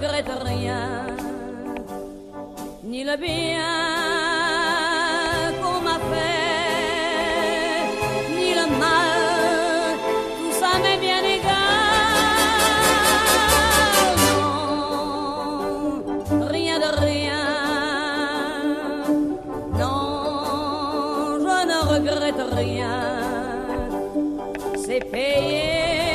regrette rien, ni le bien qu'on m'a fait, ni le mal, tout ça m'est bien égal. Non, rien de rien, non, je ne regrette rien, c'est payé.